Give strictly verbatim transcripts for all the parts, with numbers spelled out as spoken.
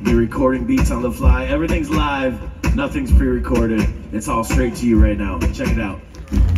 You're recording beats on the fly. Everything's live. Nothing's pre-recorded. It's all straight to you right now. Check it out.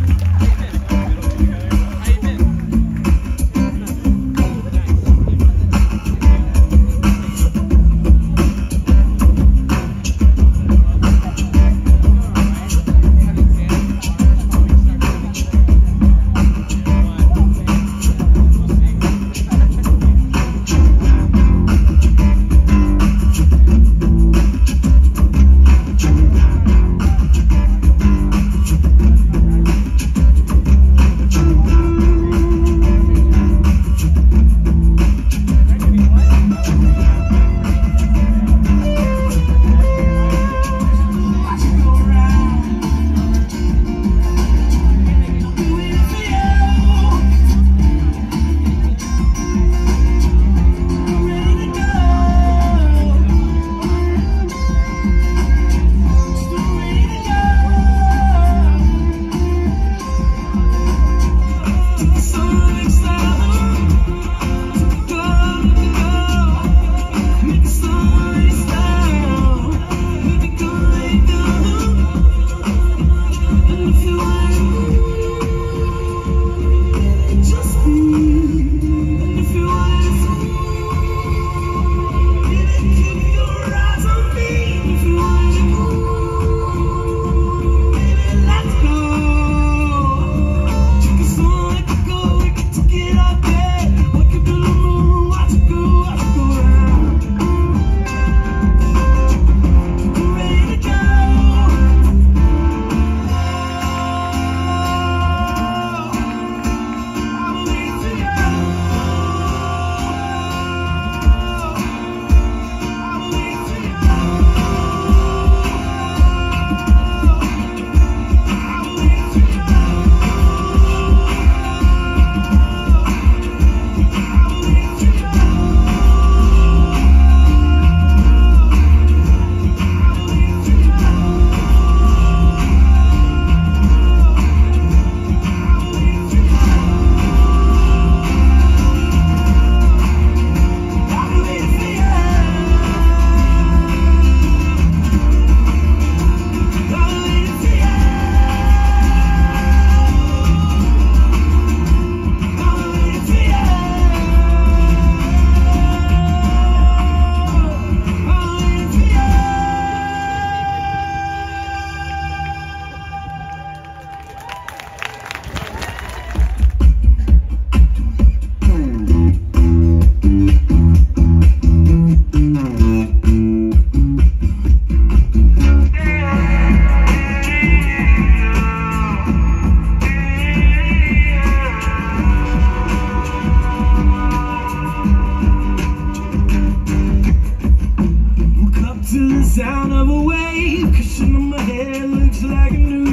Sound of a wave, cushion on my head looks like a new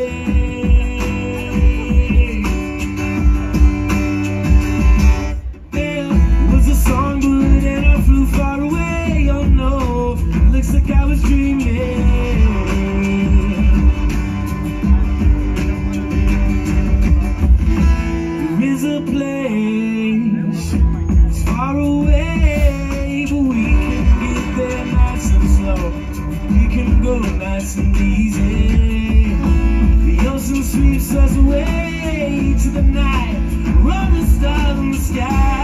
day. There was a songbird and I flew far away. Oh no, looks like I was dreaming. There is a place, it's far away, but we can get there nice and slow. We can go nice and easy. The ocean sweeps us away to the night. Run the stars in the sky.